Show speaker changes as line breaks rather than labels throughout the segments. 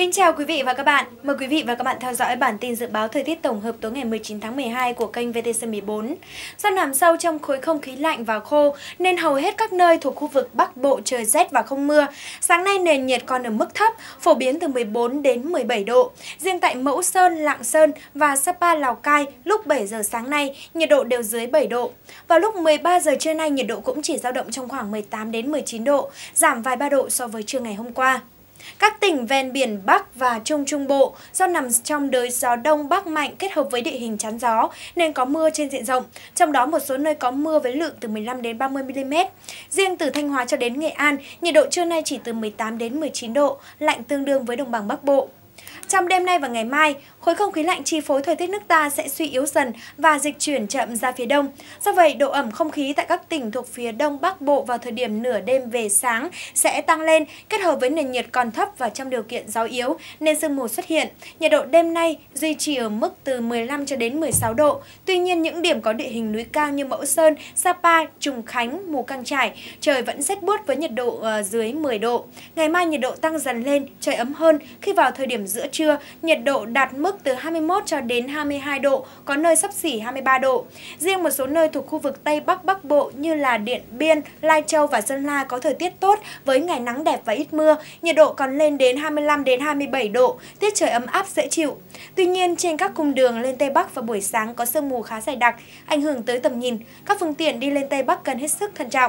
Kính chào quý vị và các bạn. Mời quý vị và các bạn theo dõi bản tin dự báo thời tiết tổng hợp tối ngày 19 tháng 12 của kênh VTC14. Do nằm sâu trong khối không khí lạnh và khô nên hầu hết các nơi thuộc khu vực Bắc Bộ trời rét và không mưa. Sáng nay nền nhiệt còn ở mức thấp, phổ biến từ 14 đến 17 độ. Riêng tại Mẫu Sơn, Lạng Sơn và Sapa, Lào Cai lúc 7 giờ sáng nay nhiệt độ đều dưới 7 độ. Vào lúc 13 giờ trưa nay nhiệt độ cũng chỉ dao động trong khoảng 18 đến 19 độ, giảm vài ba độ so với trưa ngày hôm qua. Các tỉnh ven biển Bắc và Trung Trung Bộ do nằm trong đới gió Đông Bắc mạnh kết hợp với địa hình chắn gió nên có mưa trên diện rộng, trong đó một số nơi có mưa với lượng từ 15 đến 30 mm. Riêng từ Thanh Hóa cho đến Nghệ An, nhiệt độ trưa nay chỉ từ 18 đến 19 độ, lạnh tương đương với đồng bằng Bắc Bộ. Trong đêm nay và ngày mai, khối không khí lạnh chi phối thời tiết nước ta sẽ suy yếu dần và dịch chuyển chậm ra phía đông. Do vậy, độ ẩm không khí tại các tỉnh thuộc phía đông Bắc Bộ vào thời điểm nửa đêm về sáng sẽ tăng lên, kết hợp với nền nhiệt còn thấp và trong điều kiện gió yếu nên sương mù xuất hiện. Nhiệt độ đêm nay duy trì ở mức từ 15 cho đến 16 độ. Tuy nhiên, những điểm có địa hình núi cao như Mẫu Sơn, Sapa, Trùng Khánh, Mù Căng Chải, trời vẫn rét buốt với nhiệt độ dưới 10 độ. Ngày mai nhiệt độ tăng dần lên, trời ấm hơn khi vào thời điểm giữa trưa, nhiệt độ đạt mức từ 21 cho đến 22 độ, có nơi xấp xỉ 23 độ. Riêng một số nơi thuộc khu vực Tây Bắc Bắc Bộ như là Điện Biên, Lai Châu và Sơn La có thời tiết tốt với ngày nắng đẹp và ít mưa, nhiệt độ còn lên đến 25 đến 27 độ, tiết trời ấm áp dễ chịu. Tuy nhiên, trên các cung đường lên Tây Bắc vào buổi sáng có sương mù khá dày đặc, ảnh hưởng tới tầm nhìn, các phương tiện đi lên Tây Bắc cần hết sức thận trọng.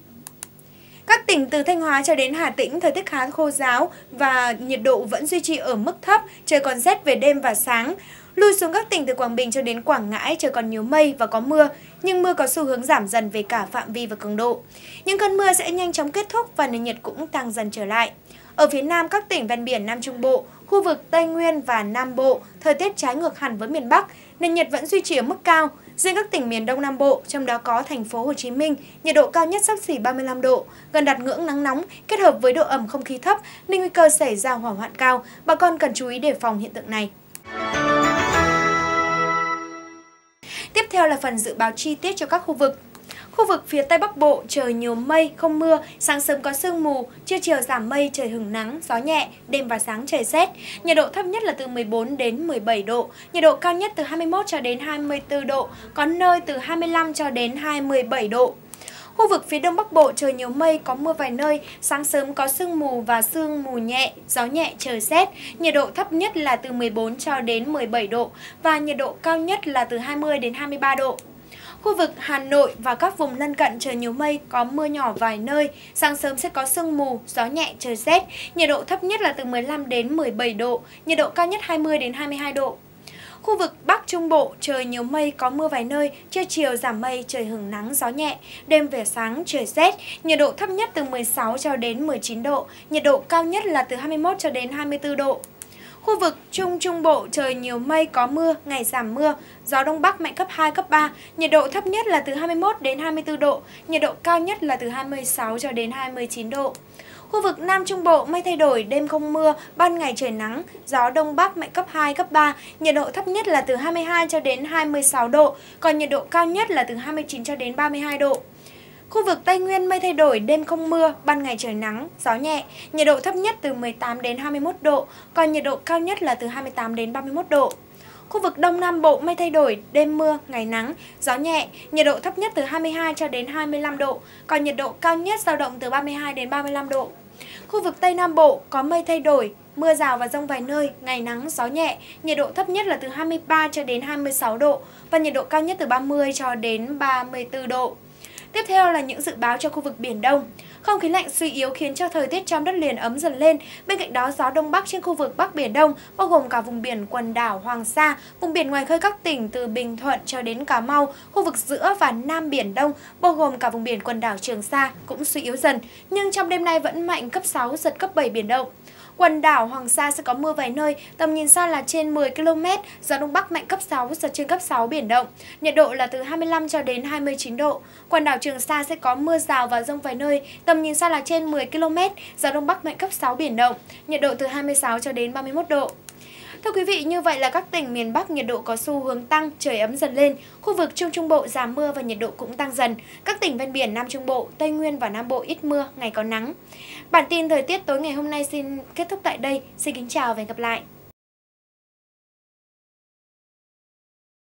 Các tỉnh từ Thanh Hóa cho đến Hà Tĩnh thời tiết khá khô ráo và nhiệt độ vẫn duy trì ở mức thấp, trời còn rét về đêm và sáng. Lui xuống các tỉnh từ Quảng Bình cho đến Quảng Ngãi trời còn nhiều mây và có mưa, nhưng mưa có xu hướng giảm dần về cả phạm vi và cường độ. Những cơn mưa sẽ nhanh chóng kết thúc và nền nhiệt cũng tăng dần trở lại. Ở phía Nam các tỉnh ven biển Nam Trung Bộ, khu vực Tây Nguyên và Nam Bộ, thời tiết trái ngược hẳn với miền Bắc, nền nhiệt vẫn duy trì ở mức cao. Riêng các tỉnh miền Đông Nam Bộ, trong đó có thành phố Hồ Chí Minh, nhiệt độ cao nhất xấp xỉ 35 độ, gần đạt ngưỡng nắng nóng, kết hợp với độ ẩm không khí thấp nên nguy cơ xảy ra hỏa hoạn cao. Bà con cần chú ý đề phòng hiện tượng này. Tiếp theo là phần dự báo chi tiết cho các khu vực. Khu vực phía Tây Bắc Bộ trời nhiều mây, không mưa, sáng sớm có sương mù, trưa chiều giảm mây, trời hửng nắng, gió nhẹ, đêm và sáng trời rét. Nhiệt độ thấp nhất là từ 14 đến 17 độ, nhiệt độ cao nhất từ 21 cho đến 24 độ, có nơi từ 25 cho đến 27 độ. Khu vực phía Đông Bắc Bộ trời nhiều mây, có mưa vài nơi, sáng sớm có sương mù và sương mù nhẹ, gió nhẹ trời rét, nhiệt độ thấp nhất là từ 14 cho đến 17 độ và nhiệt độ cao nhất là từ 20 đến 23 độ. Khu vực Hà Nội và các vùng lân cận trời nhiều mây, có mưa nhỏ vài nơi, sáng sớm sẽ có sương mù, gió nhẹ trời rét, nhiệt độ thấp nhất là từ 15 đến 17 độ, nhiệt độ cao nhất 20 đến 22 độ. Khu vực Bắc Trung Bộ trời nhiều mây, có mưa vài nơi, trưa chiều giảm mây, trời hửng nắng, gió nhẹ, đêm về sáng trời rét, nhiệt độ thấp nhất từ 16 cho đến 19 độ, nhiệt độ cao nhất là từ 21 cho đến 24 độ. Khu vực Trung Trung Bộ trời nhiều mây, có mưa, ngày giảm mưa, gió Đông Bắc mạnh cấp 2, cấp 3, nhiệt độ thấp nhất là từ 21 đến 24 độ, nhiệt độ cao nhất là từ 26 cho đến 29 độ. Khu vực Nam Trung Bộ mây thay đổi, đêm không mưa, ban ngày trời nắng, gió Đông Bắc mạnh cấp 2, cấp 3, nhiệt độ thấp nhất là từ 22 cho đến 26 độ, còn nhiệt độ cao nhất là từ 29 cho đến 32 độ. Khu vực Tây Nguyên mây thay đổi, đêm không mưa, ban ngày trời nắng, gió nhẹ, nhiệt độ thấp nhất từ 18 đến 21 độ, còn nhiệt độ cao nhất là từ 28 đến 31 độ. Khu vực Đông Nam Bộ mây thay đổi, đêm mưa, ngày nắng, gió nhẹ, nhiệt độ thấp nhất từ 22 cho đến 25 độ, còn nhiệt độ cao nhất dao động từ 32 đến 35 độ. Khu vực Tây Nam Bộ có mây thay đổi, mưa rào và dông vài nơi, ngày nắng, gió nhẹ, nhiệt độ thấp nhất là từ 23 cho đến 26 độ và nhiệt độ cao nhất từ 30 cho đến 34 độ. Tiếp theo là những dự báo cho khu vực Biển Đông. Không khí lạnh suy yếu khiến cho thời tiết trong đất liền ấm dần lên. Bên cạnh đó, gió Đông Bắc trên khu vực Bắc Biển Đông, bao gồm cả vùng biển quần đảo Hoàng Sa, vùng biển ngoài khơi các tỉnh từ Bình Thuận cho đến Cà Mau, khu vực giữa và Nam Biển Đông, bao gồm cả vùng biển quần đảo Trường Sa cũng suy yếu dần, nhưng trong đêm nay vẫn mạnh cấp 6, giật cấp 7 biển động. Quần đảo Hoàng Sa sẽ có mưa vài nơi, tầm nhìn xa là trên 10 km, gió Đông Bắc mạnh cấp 6, giật trên cấp 6 biển động. Nhiệt độ là từ 25 cho đến 29 độ. Quần đảo Trường Sa sẽ có mưa rào và dông vài nơi, tầm nhìn xa là trên 10 km, gió Đông Bắc mạnh cấp 6 biển động. Nhiệt độ từ 26 cho đến 31 độ. Thưa quý vị, như vậy là các tỉnh miền Bắc nhiệt độ có xu hướng tăng, trời ấm dần lên. Khu vực Trung Trung Bộ giảm mưa và nhiệt độ cũng tăng dần. Các tỉnh ven biển Nam Trung Bộ, Tây Nguyên và Nam Bộ ít mưa, ngày có nắng. Bản tin thời tiết tối ngày hôm nay xin kết thúc tại đây. Xin kính chào và hẹn gặp lại.